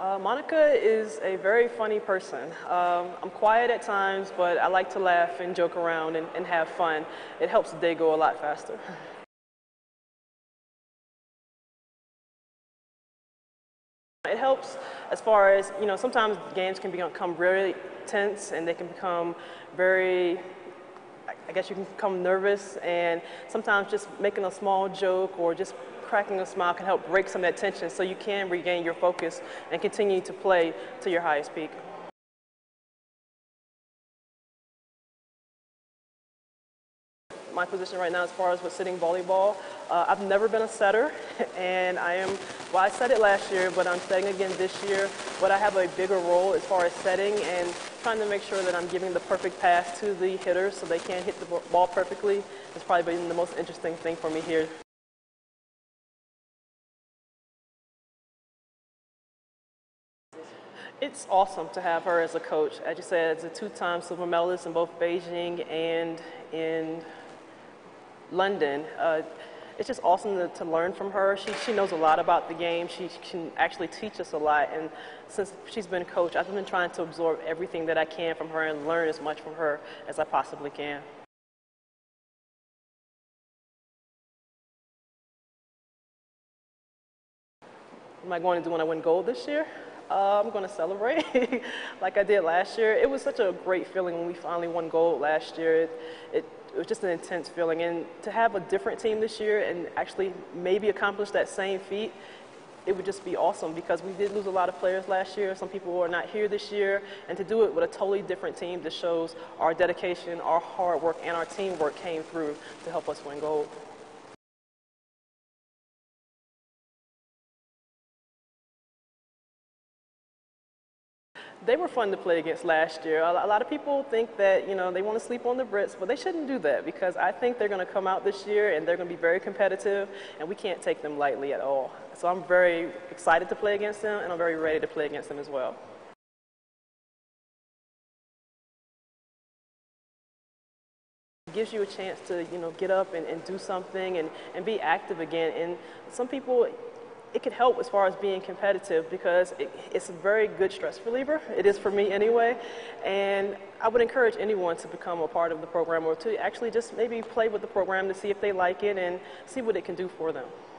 Monica is a very funny person. I'm quiet at times, but I like to laugh and joke around and have fun. It helps the day go a lot faster. It helps as far as, sometimes games can become really tense and they can become very, I guess you can become nervous, and sometimes just making a small joke or just cracking a smile can help break some of that tension so you can regain your focus and continue to play to your highest peak. My position right now as far as with sitting volleyball, I've never been a setter, and I set it last year, but I'm setting again this year, but I have a bigger role as far as setting and trying to make sure that I'm giving the perfect pass to the hitters so they can hit the ball perfectly. It's probably been the most interesting thing for me here. It's awesome to have her as a coach. As you said, as a two-time silver medalist in both Beijing and in London. It's just awesome to learn from her. She knows a lot about the game. She can actually teach us a lot. And since she's been coach, I've been trying to absorb everything that I can from her and learn as much from her as I possibly can. What am I going to do when I win gold this year? I'm going to celebrate like I did last year. It was such a great feeling when we finally won gold last year. It was just an intense feeling, and to have a different team this year and actually maybe accomplish that same feat, it would just be awesome because we did lose a lot of players last year. Some people are not here this year, and to do it with a totally different team just shows our dedication, our hard work, and our teamwork came through to help us win gold. They were fun to play against last year. A lot of people think that, they want to sleep on the Brits, but they shouldn't do that because I think they're going to come out this year and they're going to be very competitive, and we can't take them lightly at all. So I'm very excited to play against them, and I'm very ready to play against them as well. It gives you a chance to, get up and do something and be active again. And some people, it could help as far as being competitive because it's a very good stress reliever. It is for me anyway. And I would encourage anyone to become a part of the program or to actually just maybe play with the program to see if they like it and see what it can do for them.